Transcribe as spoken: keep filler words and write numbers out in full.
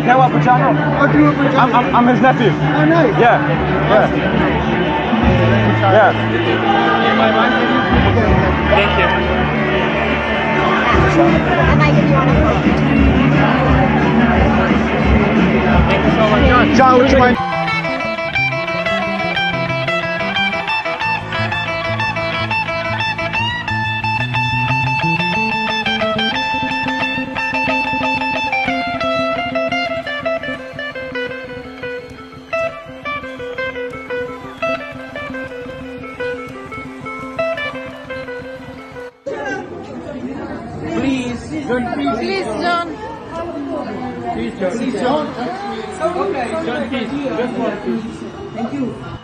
Grow up with John? I grew up with John. I'm, I'm, I'm his nephew. Oh, nice. Yeah. Yeah. Yeah. Thank you. I might give you one of them. Thank you so much, John. John, would you mind? Please, John, please. Please, John. Please, John. Please, John. Okay, John, please. Just one, please. Thank you.